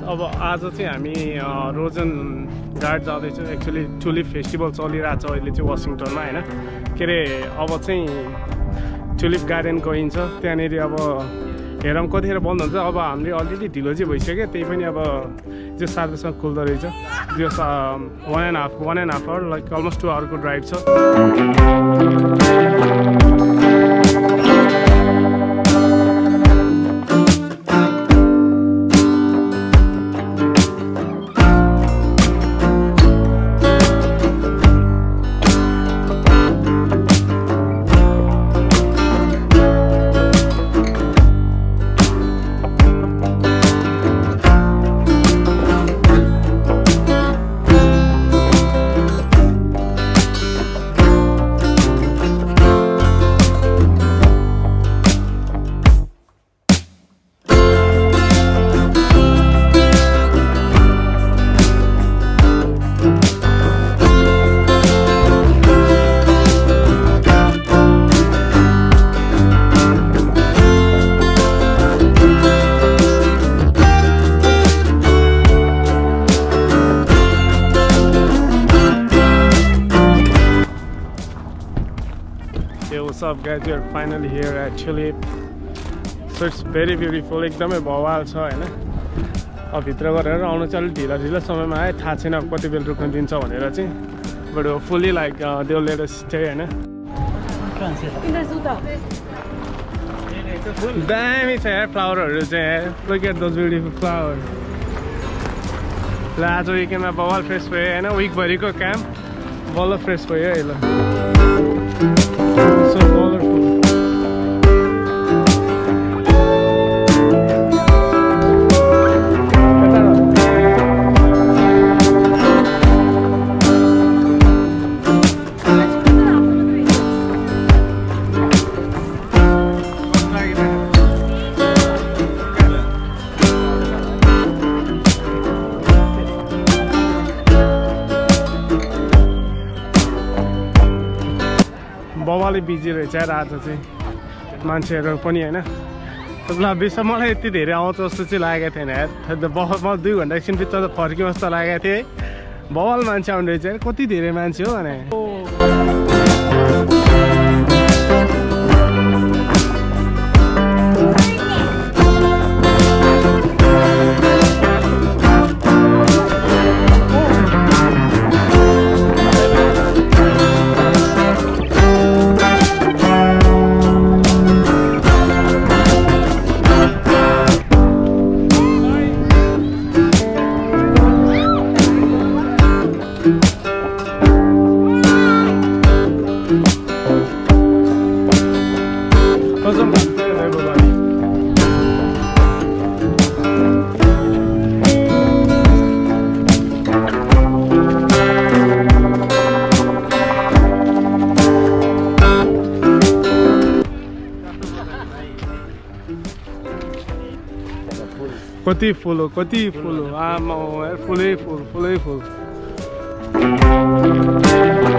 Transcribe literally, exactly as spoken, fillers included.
अब आज चाहिँ हामी रोजन गार्ड जाँदैछौँ। एक्चुअली टुलिप फेस्टिभल चलिरहेको छ अहिले चाहिँ वासिङटनमा हैन। के अरे अब चाहिँ टुलिप गार्डन गइन्छ। त्यहाँनिर अब हेरौँ कतिखेर बन्द हुन्छ। अब हामीले अलरेडी ढिलो चाहिँ भइसक्यो। त्यही पनि अब जो सात बजीसम्म खुल्दो रहेछ। जो one and half one and half hour like almost two आवरको ड्राइभ छ। What's up guys, we are finally here at Tulip. So it's very beautiful. एकदमै भवाल छ हैन। अब भित्र गरेर आउनु चाहिँ अलि ढिला ढिला समयमा आए। थाहा छैन अब कति बेला रुक्न दिन्छ भनेर चाहिँ। But fully like they will let us stay हैन। दामी छ यार फ्लावरहरु चाहिँ। Look at those beautiful flowers. ल आज विकेन्डमा भवाल फ्रेस भयो हैन। विक भरिको काम बल्ल फ्रेस भयो है ल। So colorful. बवाले बिजी रहेछ यार आज चाहिँ मान्छेहरू पनि हैन। ल बेसा मलाई यति धेरै आउँछ जस्तो चाहिँ लागेको थिएन यार। म दुई घन्टा एकछिन बिच त फर्कियो जस्तो लागेको थिएँ। बवाल मान्छे आउँदै रहेछ यार। कति धेरै मान्छे हो भने। कति फुल हो कति फुल हो आमा फुलै फुल फुलै फुल।